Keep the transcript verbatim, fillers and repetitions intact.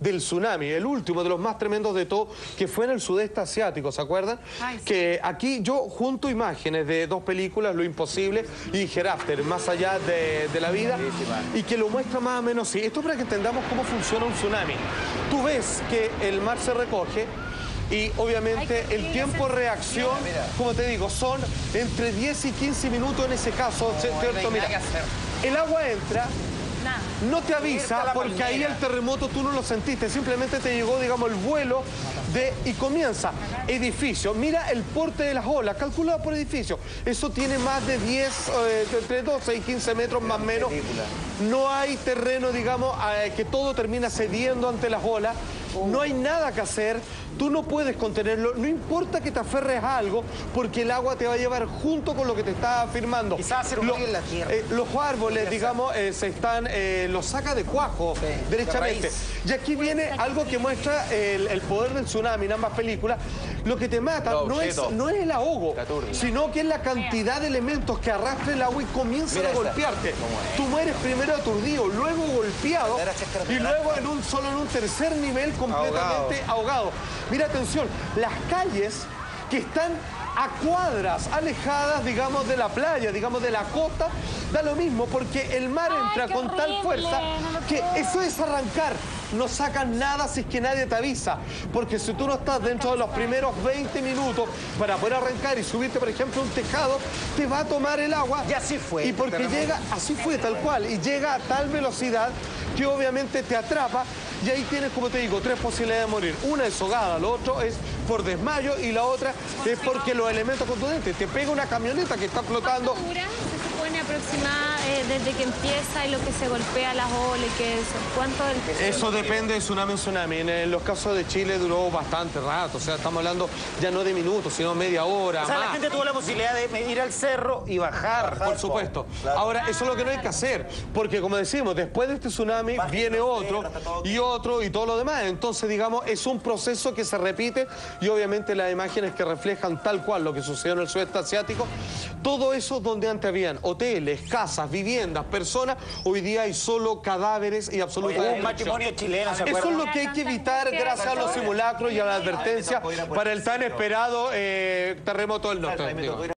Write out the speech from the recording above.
del tsunami, el último de los más tremendos de todo, que fue en el sudeste asiático, ¿se acuerdan? Ay, sí. Que aquí yo junto imágenes de dos películas, Lo Imposible y Hereafter, Más allá de, de la vida, y que lo muestra más o menos así. Esto para que entendamos cómo funciona un tsunami. Tú ves que el mar se recoge, y obviamente el tiempo de reacción, como te digo, son entre diez y quince minutos en ese caso, no, ¿cierto? Mira, el agua entra, no te avisa porque ahí el terremoto tú no lo sentiste, simplemente te llegó, digamos, el vuelo de y comienza. Edificio, mira el porte de las olas, calculado por edificio. Eso tiene más de diez, eh, entre doce y quince metros más o menos. No hay terreno, digamos, eh, que todo termina cediendo ante las olas. No hay nada que hacer, tú no puedes contenerlo, no importa que te aferres a algo, porque el agua te va a llevar junto con lo que te está afirmando. Quizás hacer un hoyo en la tierra. Eh, los árboles, digamos, eh, se están, eh, los saca de cuajo, sí, derechamente. De y aquí viene algo que muestra el, el poder del tsunami en ambas películas. Lo que te mata no, no, es, no es el ahogo, sino que es la cantidad de elementos que arrastra el agua y comienzan Mira a golpearte. Esta. Tú mueres primero aturdido, luego golpeado y luego en un, solo en un tercer nivel completamente ahogado. ahogado. Mira, atención, las calles que están a cuadras, alejadas, digamos, de la playa, digamos, de la costa, da lo mismo, porque el mar entra Ay, con horrible, tal fuerza que eso es arrancar. No sacas nada si es que nadie te avisa, porque si tú no estás dentro de los primeros veinte minutos para poder arrancar y subirte, por ejemplo, a un tejado, te va a tomar el agua. Y así fue. Y porque llega, así fue, tal cual, y llega a tal velocidad que obviamente te atrapa. Y ahí tienes, como te digo, tres posibilidades de morir. Una es ahogada, lo otro es por desmayo y la otra es porque los elementos contundentes. Te pega una camioneta que está flotando. ¿Cuánto dura? Se supone aproximada eh, desde que empieza y lo que se golpea las olas y que eso. ¿Cuánto del... Eso depende de tsunami en tsunami. En los casos de Chile duró bastante rato. O sea, estamos hablando ya no de minutos, sino media hora. O sea, más. La gente tuvo la posibilidad de ir al cerro y bajar. bajar por supuesto. Claro. Ahora, eso es lo que no hay que hacer. Porque, como decimos, después de este tsunami Baja viene otro y otro y todo lo demás. Entonces, digamos, es un proceso que se repite y obviamente las imágenes que reflejan tal cual lo que sucedió en el sudeste asiático, todo eso donde antes habían hoteles, casas, viviendas, personas, hoy día hay solo cadáveres y absolutamente... Un matrimonio chileno, ¿se Eso acuerdan? es lo que hay que evitar gracias a los simulacros y a la advertencia para el tan esperado eh, terremoto del norte.